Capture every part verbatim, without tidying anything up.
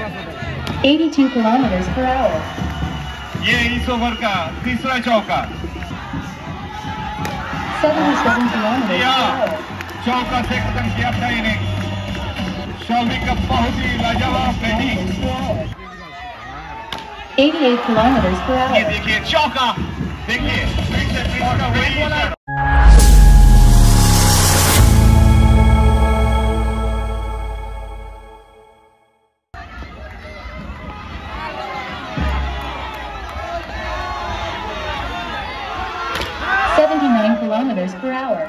eighty-two kilometers per hour. ये इस over का तीसरा चौका। seventy-seven kilometers per hour. चौका से खत्म किया था इनिंग। शॉमी का बहुत ही लाजवाब batting. eighty-eight kilometers per hour. ये देखिए चौका, देखिए फिर से फिर का वही वाला। seventy-nine kilometers per hour.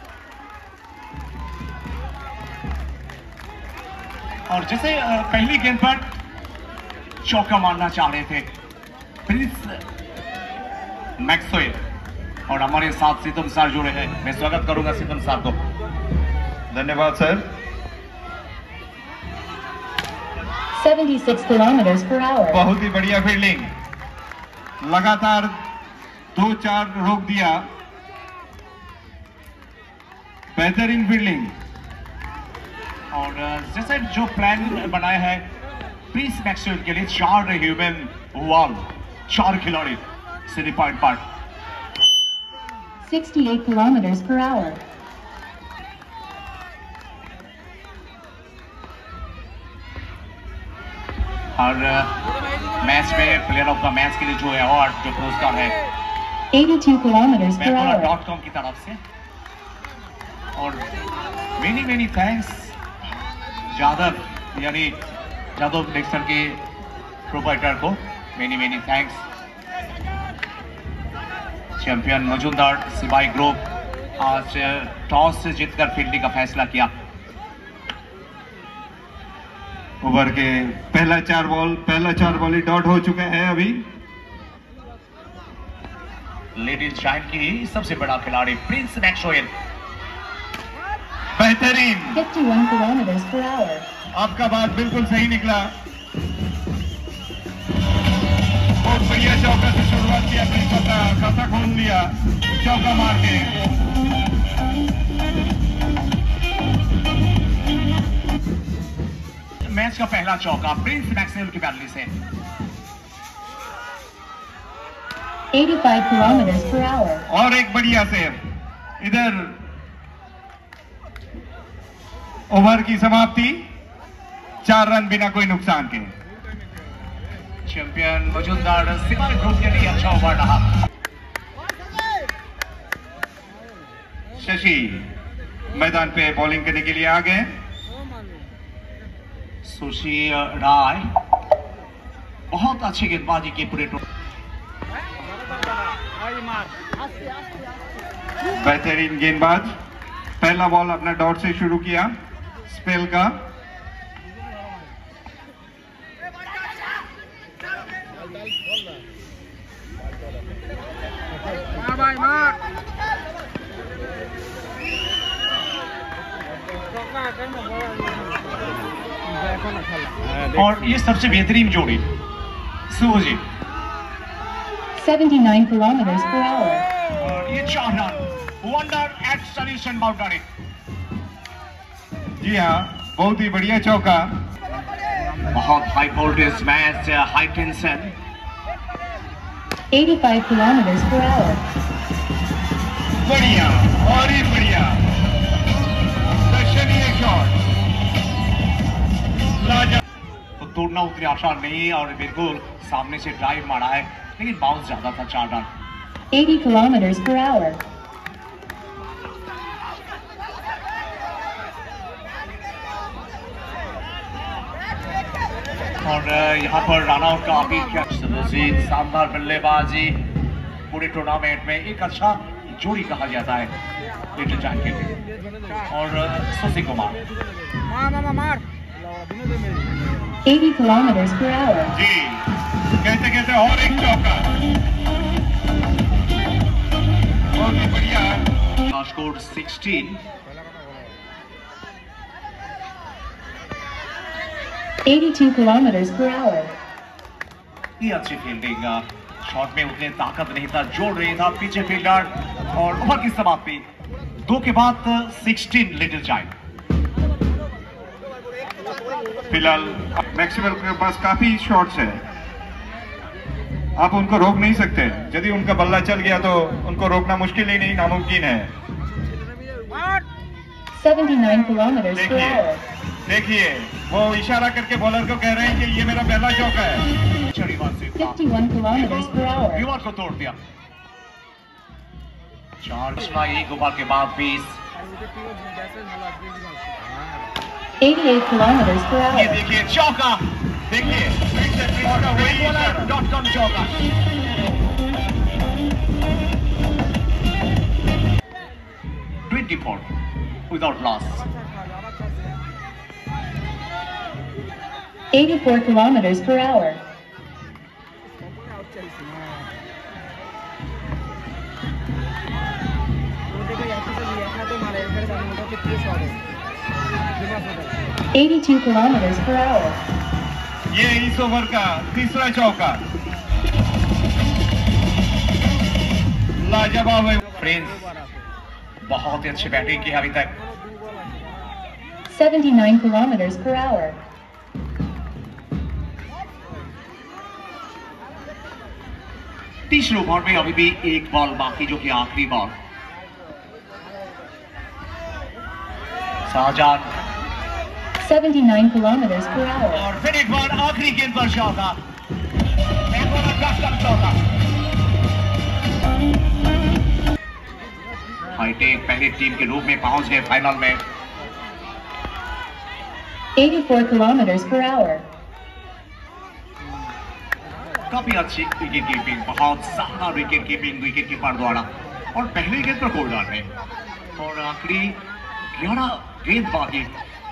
और जैसे पहली गेंद पर चौका मारना चाह रहे थे प्रिंस मैक्सवेल, और हमारे साथ सीतम सर जुड़े हैं। मैं स्वागत करूंगा सीतम सर को। धन्यवाद sir. seventy-six kilometers per hour. बहुत ही बढ़िया फील्डिंग, लगातार दो चार रोक दिया। बेहतरीन फील्डिंग। और जैसे जो प्लान बनाया है प्रिंस मैक्सवेल के लिए, चार ह्यूमन वॉल, चार खिलाड़ी सीधी पॉइंट पर। sixty-eight kilometers per hour. और मैच में प्लेयर ऑफ द मैच के लिए जो अवार्ड, जो पुरस्कार है eighty-two kilometers per मैपोला hour. डॉट कॉम की तरफ से। और मेनी मेनी थैंक्स जादव, यानी जादव डिक्सन के प्रोपाइटर को many many thanks. Champion Majumdar Sipahi group आज टॉस से जीतकर फील्डिंग का फैसला किया। ओवर के पहला चार बॉल पहला चार बॉल ही डॉट हो चुके हैं अभी। लेडीज जायंट की सबसे बड़ा खिलाड़ी प्रिंस मैक्सवेल। बेहतरीन। fifty-one kilometers per hour. आपका बात बिल्कुल सही निकला। बहुत बढ़िया चौका से शुरुआत किया, प्रिंस का खाता खोल दिया चौका मार के। मैच का पहला चौका प्रिंस मैक्सवेल की बल्ले से। eighty-five kilometers per hour. और एक बढ़िया सेव। इधर ओवर की समाप्ति, चार रन बिना कोई नुकसान के। चैंपियन मजूमदार सिपाही ग्रुप के लिए अच्छा ओवर रहा। शशि मैदान पे बॉलिंग करने के लिए आ गए। सुशी राय बहुत अच्छी गेंदबाजी की पूरे टूर। बेहतरीन गेंदबाज, पहला बॉल अपना डॉट से शुरू किया स्पेल का। और ये सबसे बेहतरीन जोड़ी सूजी। seventy-nine kilometers per hour. और ये चार run wonder at solution boundary. जी हाँ, बहुत ही बढ़िया चौका। बहुत high voltage match, high tension. eighty-five kilometers per hour. बढ़िया और ही बढ़िया दर्शनीय शॉट। तो तोड़ना उतनी आसान नहीं, और बिल्कुल सामने से ड्राइव मारा है, लेकिन बाउंस ज्यादा था, चार run. eighty kilometers per hour. और यहाँ पर रन आउट का अपील किया। शानदार बल्लेबाजी, पूरे टूर्नामेंट में एक अच्छा जोड़ी कहा जाता है लिटिल जायंट के लिए। और Sushi Kumar eighty kilometers per hour. जी कहते कहते और एक चौका। बहुत ही बढ़िया। Score sixteen. eighty-two kilometers per hour. ये अच्छी फील्डिंग, शॉट में उतने ताकत नहीं था, जोड़ रही था पीछे फील्डर। और ओवर की समाप्ति दो के बाद सिक्सटीन लिटिल जायंट। फिलहाल मैक्सवेल के पास काफी शॉट्स है, आप उनको रोक नहीं सकते। यदि उनका बल्ला चल गया तो उनको रोकना मुश्किल ही नहीं, नामुमकिन है। seventy-nine kilometers per देखिए hour. देखिए वो इशारा करके बॉलर को कह रहे हैं कि ये मेरा पहला चौका है। fifty-one kilometers per hour. विवाद को तोड़ दिया। चार एक ओवर के बाद बीस। eighty-eight kilometers per ये hour. देखिए चौका, देखिए डॉट कॉम चौका। twenty-four without loss. eighty-four kilometers per hour. eighty-two kilometers per hour. ये इस ओवर का तीसरा चौका। लाजवाब है। प्रिंस बहुत ही अच्छी बैटिंग की अभी तक। seventy-nine kilometers per hour. तीसरे ओवर में अभी भी एक बॉल बाकी, जो कि आखिरी ball. Shahjan seventy-nine kilometers per hour. और फिर एक बार आखिरी गेंद पर चौका। चौका हाईटेक पहले टीम के रूप में पहुंच गए फाइनल में। eighty-four kilometers per hour. काफी अच्छी विकेट कीपिंग, बहुत शानदार विकेट कीपिंग विकेट कीपर द्वारा। और पहले गेंद पर गोल डालने और आखिरी ग्यारह गेंद बाकी।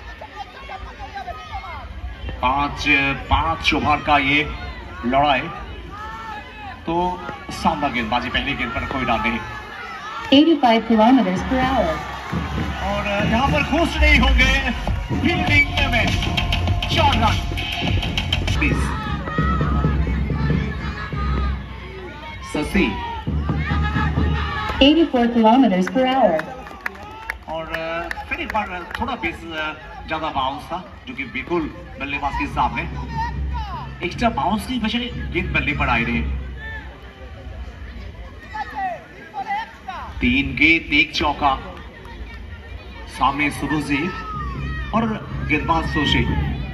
पांच पांच ओवर का ये लड़ाई, तो शानदार गेंदबाजी, पहली गेंद पर कोई डाल नहीं। eighty-five kilometers per hour. और यहाँ पर खुश नहीं होंगे फील्डिंग में। चार run please. Sasi eighty-four kilometers per hour. और फिर एक बार थोड़ा बेस ज्यादा बाउंस था, जो कि बिल्कुल बल्लेबाज के सामने एक्स्ट्रा बाउंस की वजह गेंद बल्ले पर आई रही। तीन गेंद एक चौका, सामने सुबुजीत और गेंदबाज सोशी।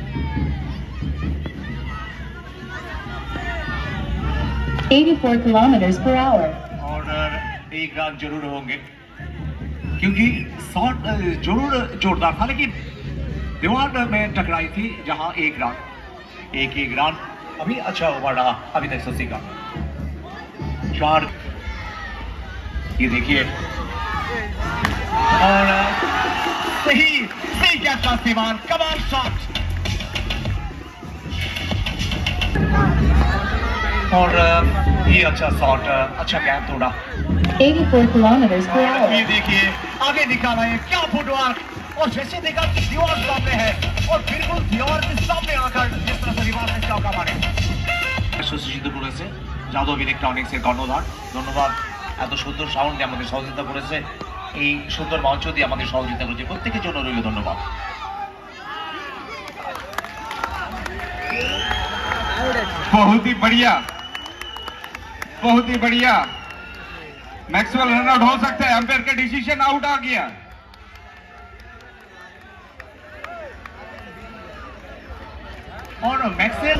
eighty-four kilometers per hour. और एक रन जरूर होंगे, क्योंकि शॉट जरूर जोरदार था, लेकिन दीवार में टकराई थी, जहां एक रन एक एक रन। अभी अच्छा ओवर रहा अभी तक शशि का। चार, ये देखिए, और सही सही कैच का इस्तेमाल, कमाल शॉट। और ये अच्छा शॉट, अच्छा कैच तोड़ा। eighty-four kilometers per hour. ये देखिए आगे निकाला है, क्या फुटवर्क, और जैसे देखा दीवार सामने है और बिल्कुल दीवार के सामने आकर जिस तरह से दीवार में चौका मारे। শশীজিৎ করেছে যাদব ইলেকট্রনিক্সের কর্ণধার, ধন্যবাদ। এত সুন্দর সাউন্ড দিয়ে আমাদের সহযোগিতা করেছে, এই সুন্দর মঞ্চ দিয়ে আমাদের সহযোগিতা করেছে, প্রত্যেকের জন্য রইল ধন্যবাদ। बहुत ही बढ़िया, बहुत ही बढ़िया। मैक्सवेल रन आउट हो सकता है, अंपायर का डिसीजन आउट आ गया। और मैक्सवेल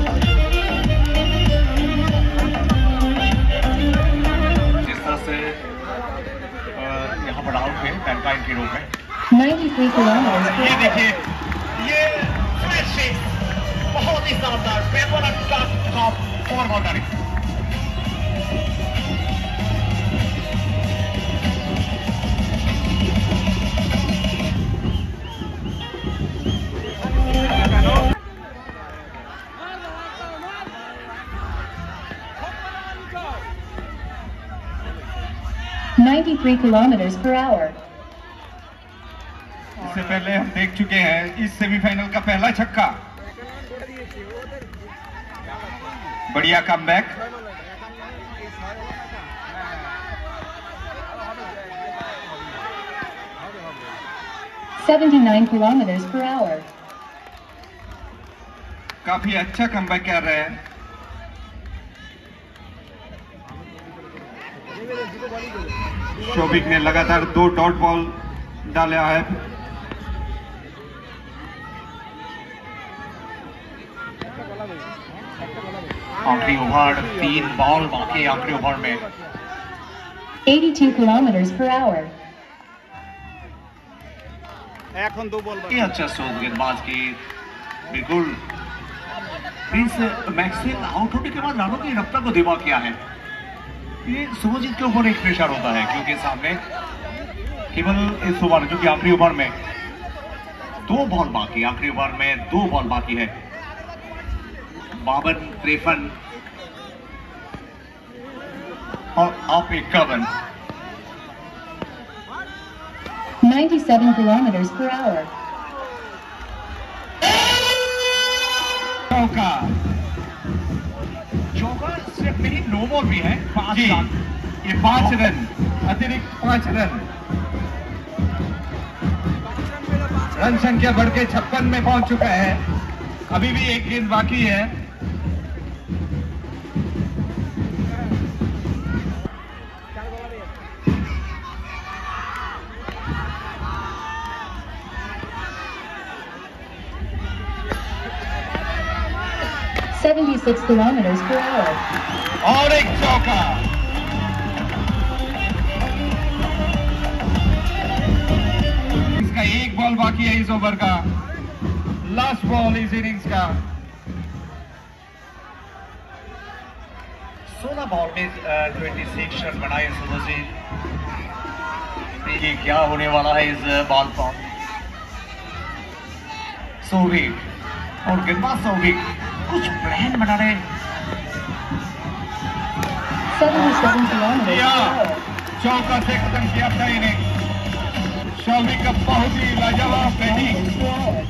जिस तरह से यहाँ पर आउट हुए मैनकाइंड के रूप में। ninety-three kilometers per ये hour. देखिए, ये स्मैशिंग बहुत ही शानदार, पेपर का टॉप और boundary. ninety-three kilometers per hour. इससे पहले हम देख चुके हैं इस सेमीफाइनल का पहला छक्का। बढ़िया comeback. seventy-nine kilometers per hour. काफी अच्छा कमबैक कर रहे हैं। शोभिक ने लगातार दो डॉट बॉल डाला है। आखिरी ओवर, तीन बॉल बाकी आखिरी ओवर में। eighty-two kilometers per hour. ये अच्छा सोच गेंदबाज की, बिल्कुल प्रिंस मैक्सवेल आउट होने के बाद रानों की रफ्तार को धीमा किया है। ये शुभजीत के ऊपर एक प्रेशर होता है क्योंकि सामने केवल इस ओवर जो कि आखिरी ओवर में दो बॉल बाकी, आखिरी ओवर में दो बॉल बाकी है। बावन, तिरपन और आप इक्यावन। ninety-seven kilometers per hour. चौका, चौका सिर्फ नहीं, नो बॉल भी है। पांच जी, रन, ये पांच रन, अतिरिक्त पांच रन। रन संख्या बढ़ के छप्पन में पहुंच चुका है। अभी भी एक गेंद बाकी है। seventy-six kilometers per hour. और एक चौका। इसका एक बॉल बाकी है इस ओवर का, लास्ट बॉल इस इनिंग्स का। सोलह बॉल में छब्बीस रन बनाए शुभजीत। देखिए क्या होने वाला है इस बॉल पर। सौविक और गेंदबाज सौविक कुछ प्लान बना रहे। seventy-seven kilometers या per hour. चौका से खत्म किया था इनिंग्स। शौविक का बहुत ही लाजवाब बैटिंग। Per hour.